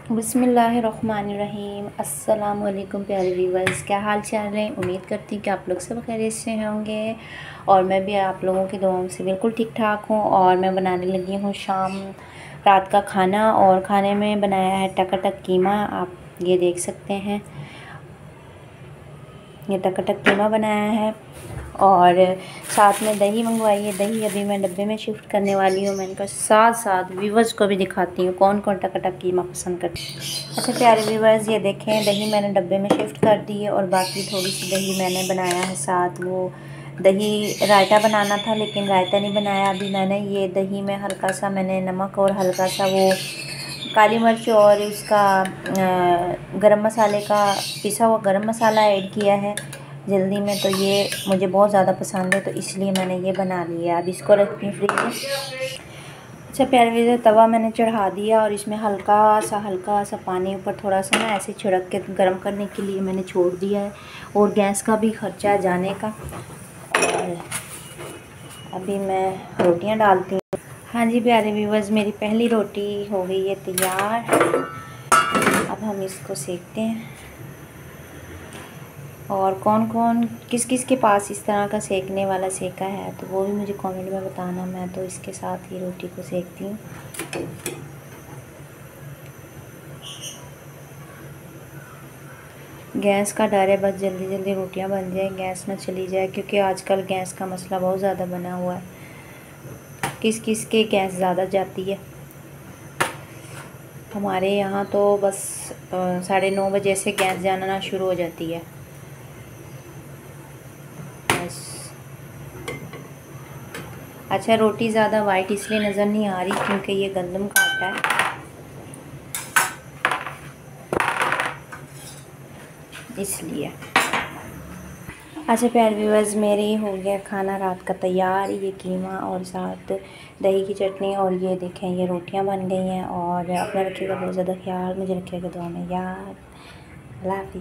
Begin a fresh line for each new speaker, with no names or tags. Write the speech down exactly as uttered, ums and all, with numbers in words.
बिस्मिल्लाहिर्रहमानिर्रहीम। अस्सलाम वालेकुम प्यारे व्यूवर्स, क्या हाल चाल है। उम्मीद करती हूँ कि आप लोग सब खैरियत से होंगे और मैं भी आप लोगों की दुआओं से बिल्कुल ठीक ठाक हूँ। और मैं बनाने लगी हूँ शाम रात का खाना, और खाने में बनाया है टकाटक कीमा। आप ये देख सकते हैं, ये टकाटक कीमा बनाया है और साथ में दही मंगवाई है। दही अभी मैं डब्बे में शिफ्ट करने वाली हूँ। मैंने कहा साथ साथ व्यूवर्स को भी दिखाती हूँ कौन कौन टकाटक कीमा पसंद करते हैं। अच्छा प्यारे व्यूवर्स, ये देखें, दही मैंने डब्बे में शिफ्ट कर दी है और बाकी थोड़ी सी दही मैंने बनाया है साथ। वो दही रायता बनाना था लेकिन रायता नहीं बनाया। अभी मैंने ये दही में हल्का सा मैंने नमक और हल्का सा वो काली मिर्च और उसका गरम मसाले का पिसा हुआ गरम मसाला ऐड किया है जल्दी में। तो ये मुझे बहुत ज़्यादा पसंद है तो इसलिए मैंने ये बना लिया। अब इसको रखती हूँ फ्रिज में। अच्छा प्यारे व्यूअर्स, तवा मैंने चढ़ा दिया और इसमें हल्का सा हल्का सा पानी ऊपर थोड़ा सा ना ऐसे छिड़क के गर्म करने के लिए मैंने छोड़ दिया है, और गैस का भी खर्चा जाने का। और अभी मैं रोटियां डालती हूँ। हाँ जी प्यारे व्यूअर्स, मेरी पहली रोटी हो गई है तैयार। अब हम इसको सेकते हैं। और कौन कौन किस किस के पास इस तरह का सेकने वाला सेका है तो वो भी मुझे कमेंट में बताना। मैं तो इसके साथ ही रोटी को सेकती हूँ। गैस का डर है, बस जल्दी जल्दी रोटियां बन जाए, गैस ना चली जाए, क्योंकि आजकल गैस का मसला बहुत ज़्यादा बना हुआ है। किस किस के गैस ज़्यादा जाती है। हमारे यहाँ तो बस साढ़े नौ बजे से गैस जाना शुरू हो जाती है। बस अच्छा, रोटी ज़्यादा वाइट इसलिए नज़र नहीं आ रही क्योंकि ये गंदम का आटा है इसलिए। अच्छा प्यारे व्यूअर्स, मेरी हो गया खाना रात का तैयार। ये कीमा और साथ दही की चटनी, और ये देखें ये रोटियां बन गई हैं। और अपना रखिएगा बहुत ज़्यादा ख्याल, मुझे रखिएगा दुआ में याद। अल्लाह हाफ़िज़।